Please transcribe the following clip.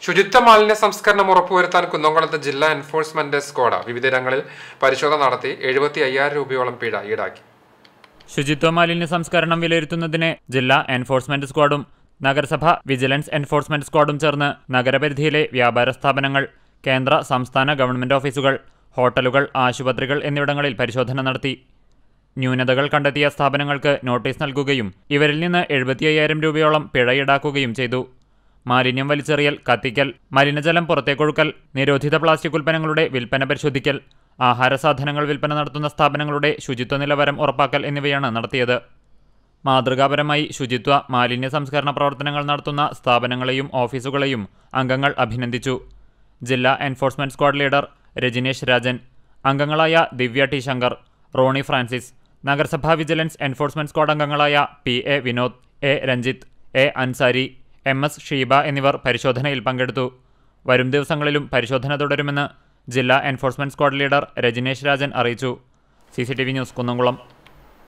ശുചിത്വ മാലിന്യ സംസ്കരണം ഉറപ്പുവരുത്താൻ കുന്നംകുളത്ത് ജില്ലാ എൻഫോഴ്സ്മെന്റ് സ്ക്വാഡ് വിവിധയിടങ്ങളിൽ പരിശോധന നടത്തി 75,000 രൂപയോളം പിഴ ഈടാക്കി. ശുചിത്വ മാലിന്യ സംസ്കരണം വിലയിരുത്തുന്നതിന് ജില്ലാ എൻഫോഴ്സ്മെന്റ് സ്ക്വാഡും നഗരസഭ വിജിലൻസ് എൻഫോഴ്സ്മെന്റ് സ്ക്വാഡും ചേർന്ന് നഗരപരിധിയിലെ വ്യാപാര സ്ഥാപനങ്ങൾ, കേന്ദ്ര സംസ്ഥാന ഗവൺമെന്റ് ഓഫീസുകൾ, ഹോട്ടലുകൾ, ആശുപത്രികൾ എന്നിവിടങ്ങളിൽ പരിശോധന നടത്തി. ന്യൂനതകൾ കണ്ടെത്തിയ സ്ഥാപനങ്ങൾക്ക് നോട്ടീസ് നൽകുകയും ഇവരിൽ നിന്ന് 75,000 രൂപയോളം പിഴ ഈടാക്കുകയും ചെയ്തു. മാലിന്യം വലിച്ചെറിയൽ, കത്തിക്കൽ, മലിനജലം പുറത്തേക്കൊഴുക്കൽ, നിരോധിത പ്ലാസ്റ്റിക് ഉൽപ്പന്നങ്ങളുടെ വിൽപ്പന പരിശോധിക്കൽ, ആഹാര സാധനങ്ങൾ വിൽപ്പന നടത്തുന്ന സ്ഥാപനങ്ങളുടെ ശുചിത്വ നിലവാരം ഉറപ്പാക്കൽ എന്നിവയാണ് നടത്തിയത്. മാതൃകാപരമായി ശുചിത്വ മാലിന്യ സംസ്കരണ പ്രവർത്തനങ്ങൾ നടത്തുന്ന സ്ഥാപനങ്ങളെയും ഓഫീസുകളെയും അംഗങ്ങൾ അഭിനന്ദിച്ചു. ജില്ലാ enforcement squad leader Rajinesh Rajan, അംഗങ്ങളായ ദിവ്യ ടി ശങ്കർ, റോണി ഫ്രാൻസിസ്, നഗരസഭാ വിജിലൻസ് എൻഫോഴ്സ്മെന്റ് സ്ക്വാഡ് അംഗങ്ങളായ P A. Vinod, A. Ranjith, A. Ansari, M S. Sheeba എന്നിവർ പരിശോധനയിൽ പങ്കെടുത്തു. വരും ദിവസങ്ങളിലും പരിശോധന തുടരുമെന്ന് ജില്ലാ enforcement squad leader Rajinesh Rajan അറിയിച്ചു. CCTV news Kunnamkulam.